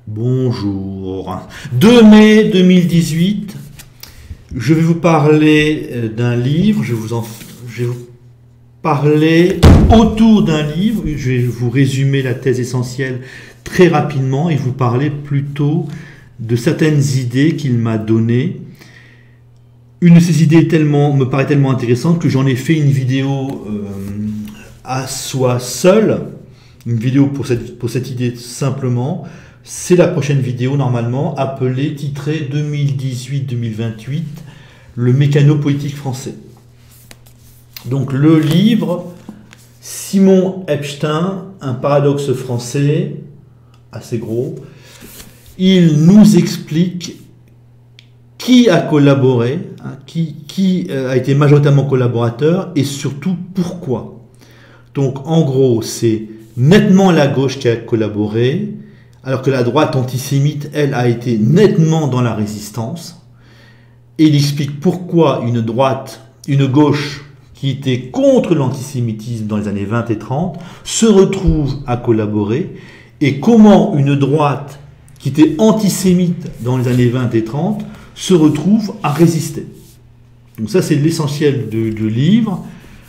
Bonjour. 2 mai 2018, je vais vous parler d'un livre, je vais vous parler autour d'un livre, je vais vous résumer la thèse essentielle très rapidement et vous parler plutôt de certaines idées qu'il m'a données. Une de ces idées me paraît tellement intéressante que j'en ai fait une vidéo à soi seul, une vidéo pour cette idée simplement. C'est la prochaine vidéo normalement, titrée 2018-2028, le mécano-politique français. Donc le livre, Simon Epstein, un paradoxe français, assez gros, il nous explique qui a collaboré, qui a été majoritairement collaborateur et surtout pourquoi. Donc en gros, c'est nettement la gauche qui a collaboré, alors que la droite antisémite, elle, a été nettement dans la résistance. Et il explique pourquoi une gauche qui était contre l'antisémitisme dans les années 20 et 30 se retrouve à collaborer, et comment une droite qui était antisémite dans les années 20 et 30 se retrouve à résister. Donc ça, c'est l'essentiel du livre.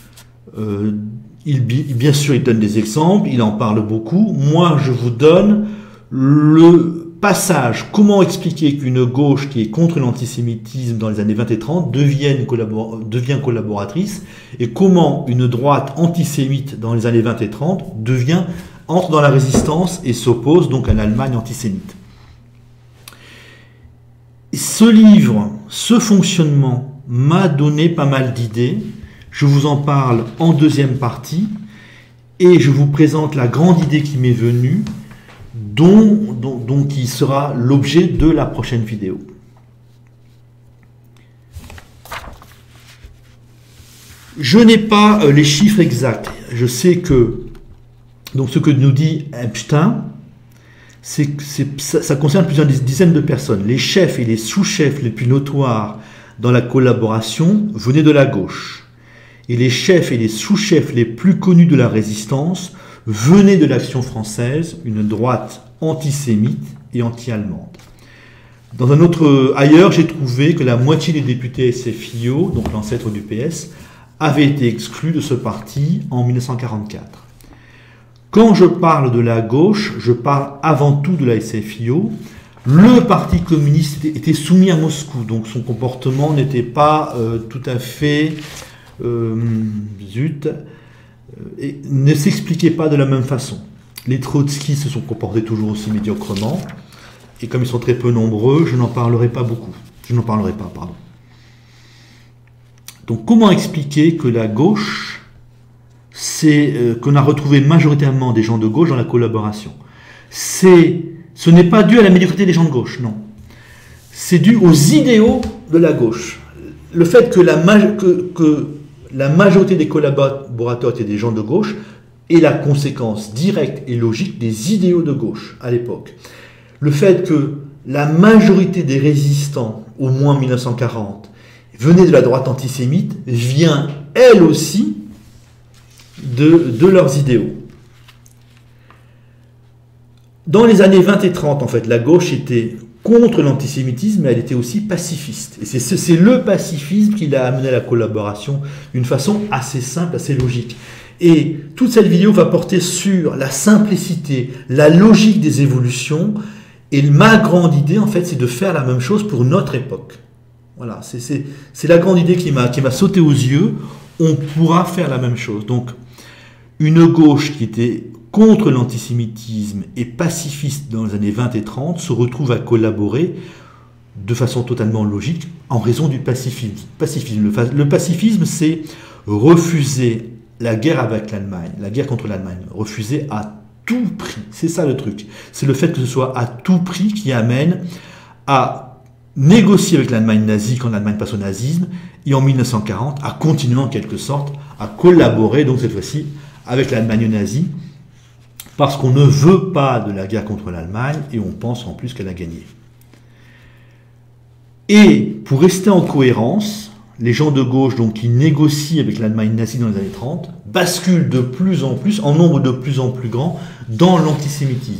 Bien sûr, il donne des exemples, il en parle beaucoup. Moi, je vous donne le passage, comment expliquer qu'une gauche qui est contre l'antisémitisme dans les années 20 et 30 devient collaboratrice, et comment une droite antisémite dans les années 20 et 30 entre dans la résistance et s'oppose donc à l'Allemagne antisémite. Ce livre, ce fonctionnement m'a donné pas mal d'idées. Je vous en parle en deuxième partie et je vous présente la grande idée qui m'est venue, qui sera l'objet de la prochaine vidéo. Je n'ai pas les chiffres exacts. Je sais que ce que nous dit Epstein, ça concerne plusieurs dizaines de personnes. Les chefs et les sous-chefs les plus notoires dans la collaboration venaient de la gauche. Et les chefs et les sous-chefs les plus connus de la résistance venaient de l'Action française, une droite antisémite et anti-allemande. Ailleurs, j'ai trouvé que la moitié des députés SFIO, donc l'ancêtre du PS, avaient été exclus de ce parti en 1944. Quand je parle de la gauche, je parle avant tout de la SFIO. Le parti communiste était soumis à Moscou, donc son comportement n'était pas tout à fait... et ne s'expliquait pas de la même façon. Les trotskistes se sont comportés toujours aussi médiocrement, et comme ils sont très peu nombreux, je n'en parlerai pas, pardon. Donc comment expliquer que la gauche, qu'on a retrouvé majoritairement des gens de gauche dans la collaboration? Ce n'est pas dû à la médiocrité des gens de gauche, non. C'est dû aux idéaux de la gauche. Le fait que la majorité des collaborateurs étaient des gens de gauche est la conséquence directe et logique des idéaux de gauche à l'époque. Le fait que la majorité des résistants, au moins 1940, venaient de la droite antisémite, vient elle aussi de leurs idéaux. Dans les années 20 et 30, en fait, la gauche était contre l'antisémitisme, mais elle était aussi pacifiste. Et c'est le pacifisme qui l'a amené à la collaboration d'une façon assez simple, assez logique. Et toute cette vidéo va porter sur la simplicité, la logique des évolutions. Et ma grande idée, en fait, c'est de faire la même chose pour notre époque. Voilà, c'est la grande idée qui m'a sauté aux yeux. On pourra faire la même chose. Donc, une gauche qui était contre l'antisémitisme et pacifiste dans les années 20 et 30 se retrouve à collaborer de façon totalement logique en raison du pacifisme. Le pacifisme, c'est refuser la guerre avec l'Allemagne, la guerre contre l'Allemagne, refuser à tout prix. C'est ça le truc. C'est le fait que ce soit à tout prix qui amène à négocier avec l'Allemagne nazie quand l'Allemagne passe au nazisme, et en 1940 à continuer en quelque sorte à collaborer, donc cette fois-ci, avec l'Allemagne nazie, parce qu'on ne veut pas de la guerre contre l'Allemagne et on pense en plus qu'elle a gagné. Et pour rester en cohérence, les gens de gauche donc, qui négocient avec l'Allemagne nazie dans les années 30 basculent de plus en plus, en nombre de plus en plus grand, dans l'antisémitisme.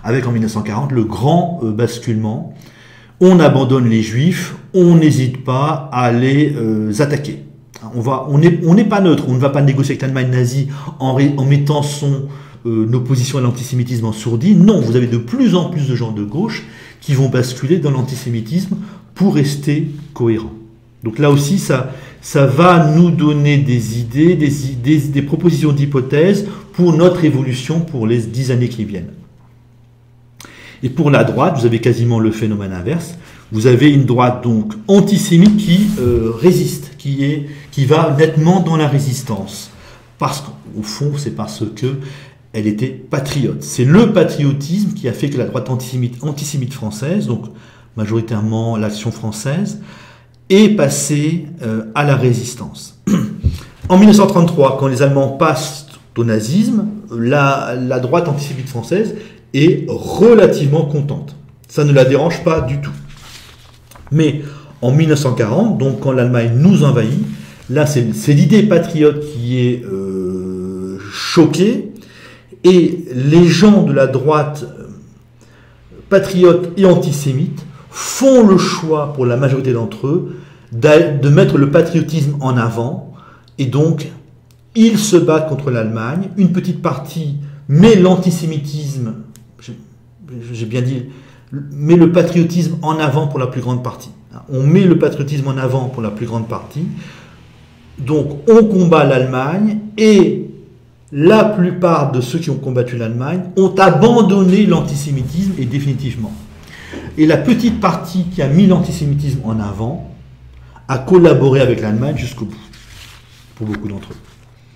avec en 1940 le grand basculement. On abandonne les juifs, on n'hésite pas à les attaquer. On n'est pas neutre, on ne va pas négocier avec l'Allemagne nazie en mettant son opposition à l'antisémitisme en sourdine. Non, vous avez de plus en plus de gens de gauche qui vont basculer dans l'antisémitisme pour rester cohérents. Donc là aussi, ça va nous donner des idées, des propositions d'hypothèses pour notre évolution pour les 10 années qui viennent. Et pour la droite, vous avez quasiment le phénomène inverse. Vous avez une droite donc antisémite qui résiste, qui va nettement dans la résistance. Parce qu'au fond, c'est parce que elle était patriote. C'est le patriotisme qui a fait que la droite antisémite française, donc majoritairement l'Action française, est passée à la résistance. En 1933, quand les Allemands passent au nazisme, la droite antisémite française est relativement contente. Ça ne la dérange pas du tout. Mais en 1940, donc quand l'Allemagne nous envahit, là c'est l'idée patriote qui est choquée, et les gens de la droite patriote et antisémite font le choix, pour la majorité d'entre eux, de mettre le patriotisme en avant, et donc ils se battent contre l'Allemagne. Une petite partie met l'antisémitisme, j'ai bien dit, met le patriotisme en avant pour la plus grande partie. On met le patriotisme en avant pour la plus grande partie. Donc on combat l'Allemagne, et la plupart de ceux qui ont combattu l'Allemagne ont abandonné l'antisémitisme, et définitivement. Et la petite partie qui a mis l'antisémitisme en avant a collaboré avec l'Allemagne jusqu'au bout, pour beaucoup d'entre eux.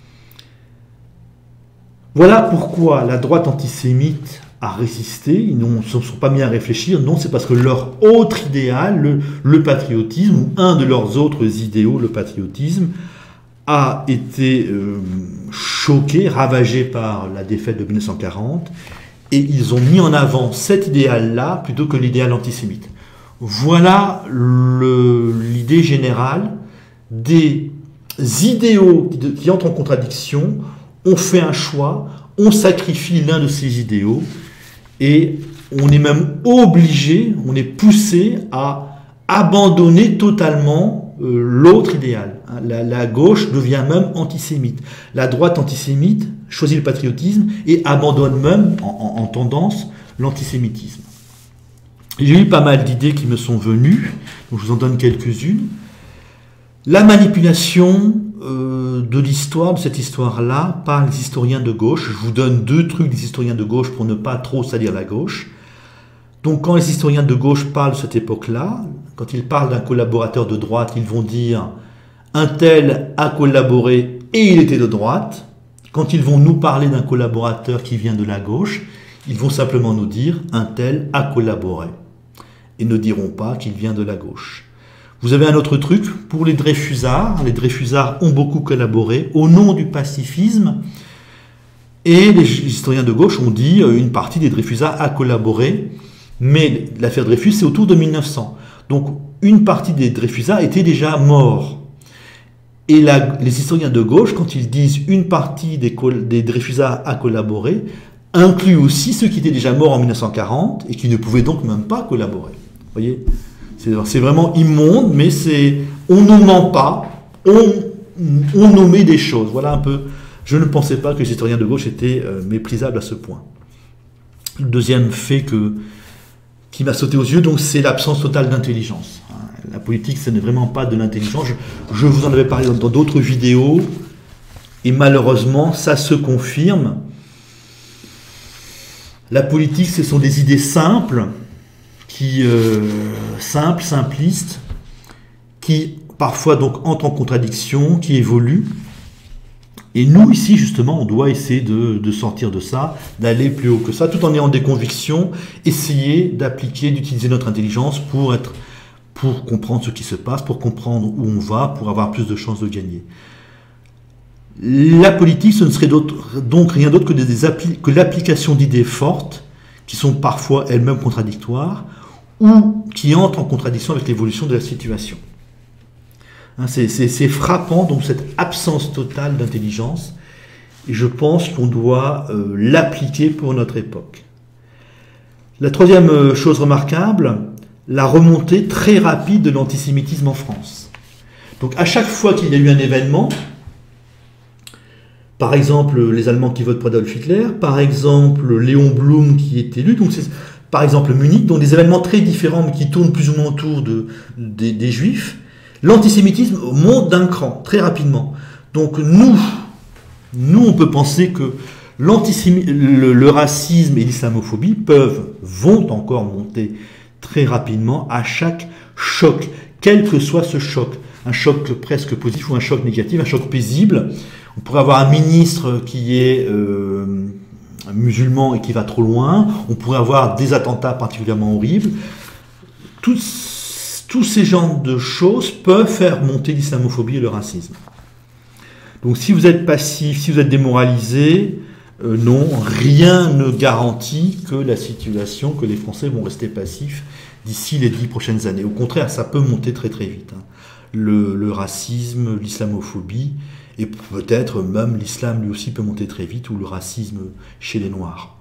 Voilà pourquoi la droite antisémite a résisté. Ils ne se sont pas mis à réfléchir. Non, c'est parce que leur autre idéal, le patriotisme, ou un de leurs autres idéaux, le patriotisme, a été choqué, ravagé par la défaite de 1940, et ils ont mis en avant cet idéal-là plutôt que l'idéal antisémite. Voilà l'idée générale des idéaux qui entrent en contradiction. On fait un choix, on sacrifie l'un de ces idéaux, et on est même obligé, on est poussé à abandonner totalement l'autre idéal. La gauche devient même antisémite. La droite antisémite choisit le patriotisme et abandonne même en tendance l'antisémitisme. J'ai eu pas mal d'idées qui me sont venues, donc je vous en donne quelques-unes. La manipulation de l'histoire, de cette histoire-là, par les historiens de gauche. Je vous donne 2 trucs des historiens de gauche pour ne pas trop salir la gauche. Donc quand les historiens de gauche parlent de cette époque-là, quand ils parlent d'un collaborateur de droite, ils vont dire « un tel a collaboré et il était de droite ». Quand ils vont nous parler d'un collaborateur qui vient de la gauche, ils vont simplement nous dire « un tel a collaboré » et ne diront pas qu'il vient de la gauche. Vous avez un autre truc pour les Dreyfusards. Les Dreyfusards ont beaucoup collaboré au nom du pacifisme, et les historiens de gauche ont dit une partie des Dreyfusards a collaboré, mais l'affaire Dreyfus c'est autour de 1900. Donc une partie des Dreyfusards était déjà morts. Et les historiens de gauche, quand ils disent une partie des Dreyfusards a collaboré, incluent aussi ceux qui étaient déjà morts en 1940 et qui ne pouvaient donc même pas collaborer. Vous voyez ? C'est vraiment immonde, mais on ne ment pas, on nommait des choses. Voilà un peu. Je ne pensais pas que les historiens de gauche étaient méprisables à ce point. Le deuxième fait qui m'a sauté aux yeux, donc, c'est l'absence totale d'intelligence. La politique, ce n'est vraiment pas de l'intelligence. Je vous en avais parlé dans d'autres vidéos, et malheureusement, ça se confirme. La politique, ce sont des idées simples, simplistes, qui parfois donc entrent en contradiction, qui évoluent. Et nous, ici, justement, on doit essayer de sortir de ça, d'aller plus haut que ça, tout en ayant des convictions, essayer d'appliquer, d'utiliser notre intelligence pour comprendre ce qui se passe, pour comprendre où on va, pour avoir plus de chances de gagner. La politique, ce ne serait donc rien d'autre que l'application d'idées fortes, qui sont parfois elles-mêmes contradictoires, ou qui entrent en contradiction avec l'évolution de la situation. C'est frappant, donc, cette absence totale d'intelligence, et je pense qu'on doit l'appliquer pour notre époque. La troisième chose remarquable, la remontée très rapide de l'antisémitisme en France. Donc à chaque fois qu'il y a eu un événement, par exemple les Allemands qui votent pour Adolf Hitler, par exemple Léon Blum qui est élu, donc c'est par exemple Munich, donc des événements très différents mais qui tournent plus ou moins autour des Juifs, l'antisémitisme monte d'un cran très rapidement. Donc nous on peut penser que le racisme et l'islamophobie vont encore monter très rapidement à chaque choc, quel que soit ce choc. Un choc presque positif ou un choc négatif, un choc paisible. On pourrait avoir un ministre qui est musulman et qui va trop loin. On pourrait avoir des attentats particulièrement horribles. Tous ces genres de choses peuvent faire monter l'islamophobie et le racisme. Donc si vous êtes passif, si vous êtes démoralisé, non, rien ne garantit que la situation, que les Français vont rester passifs d'ici les 10 prochaines années. Au contraire, ça peut monter très très vite. Le racisme, l'islamophobie, et peut-être même l'islam lui aussi peut monter très vite, ou le racisme chez les Noirs.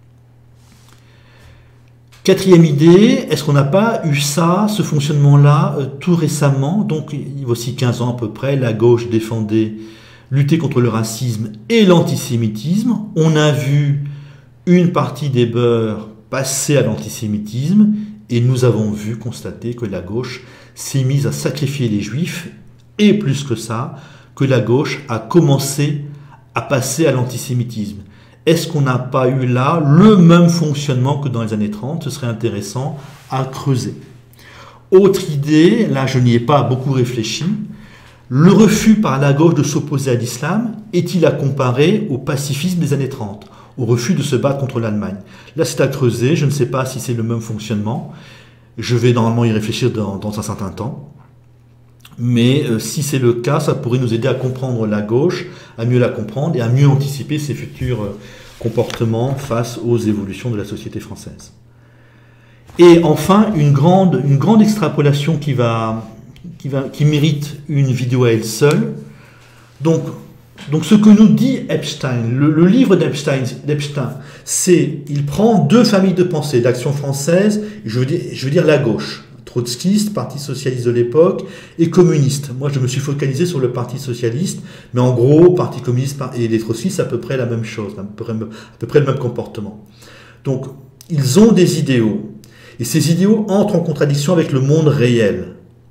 Quatrième idée, est-ce qu'on n'a pas eu ce fonctionnement-là tout récemment? Donc il y a aussi 15 ans à peu près, la gauche défendait lutter contre le racisme et l'antisémitisme. On a vu une partie des beurs passer à l'antisémitisme, et nous avons vu constater que la gauche s'est mise à sacrifier les Juifs, et plus que ça, que la gauche a commencé à passer à l'antisémitisme. Est-ce qu'on n'a pas eu là le même fonctionnement que dans les années 30? Ce serait intéressant à creuser. Autre idée, là je n'y ai pas beaucoup réfléchi, le refus par la gauche de s'opposer à l'islam est-il à comparer au pacifisme des années 30, au refus de se battre contre l'Allemagne? Là c'est à creuser, je ne sais pas si c'est le même fonctionnement, je vais normalement y réfléchir dans un certain temps. Mais si c'est le cas, ça pourrait nous aider à comprendre la gauche, à mieux la comprendre et à mieux anticiper ses futurs comportements face aux évolutions de la société française. Et enfin, une grande extrapolation qui mérite une vidéo à elle seule. Donc ce que nous dit Epstein, le livre d'Epstein, c'est il prend deux familles de pensée, l'Action française, je veux dire la gauche. Trotskiste, Parti socialiste de l'époque, et communiste. Moi, je me suis focalisé sur le Parti socialiste, mais en gros, Parti communiste et les trotskistes, c'est à peu près la même chose, à peu près le même comportement. Donc, ils ont des idéaux, et ces idéaux entrent en contradiction avec le monde réel.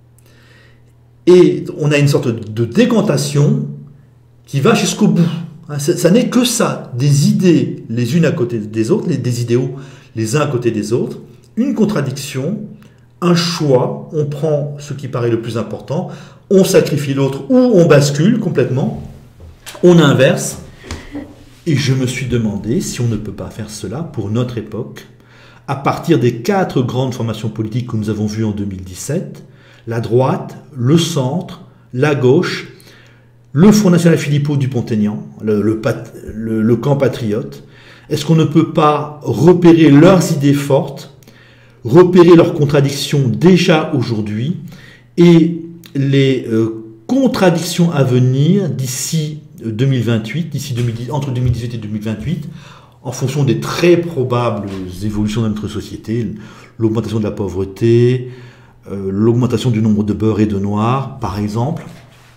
Et on a une sorte de décantation qui va jusqu'au bout. Ça n'est que ça, des idées les unes à côté des autres, des idéaux les uns à côté des autres, une contradiction, un choix, on prend ce qui paraît le plus important, on sacrifie l'autre ou on bascule complètement, on inverse. Et je me suis demandé si on ne peut pas faire cela pour notre époque, à partir des 4 grandes formations politiques que nous avons vues en 2017, la droite, le centre, la gauche, le Front National Philippot Dupont-Aignan, le camp patriote. Est-ce qu'on ne peut pas repérer leurs idées fortes, repérer leurs contradictions déjà aujourd'hui et les contradictions à venir d'ici 2028, entre 2018 et 2028, en fonction des très probables évolutions de notre société, l'augmentation de la pauvreté, l'augmentation du nombre de beurs et de noirs, par exemple.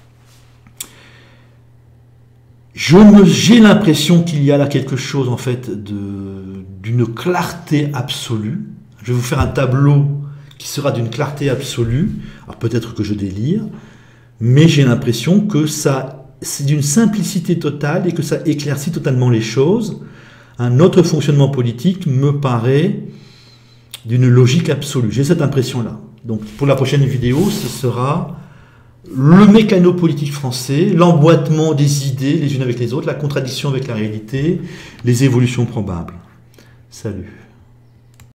J'ai l'impression qu'il y a là quelque chose, en fait, d'une clarté absolue. Je vais vous faire un tableau qui sera d'une clarté absolue. Alors peut-être que je délire, mais j'ai l'impression que c'est d'une simplicité totale et que ça éclaircit totalement les choses. Notre fonctionnement politique me paraît d'une logique absolue. J'ai cette impression-là. Donc pour la prochaine vidéo, ce sera le mécano politique français, l'emboîtement des idées les unes avec les autres, la contradiction avec la réalité, les évolutions probables. Salut.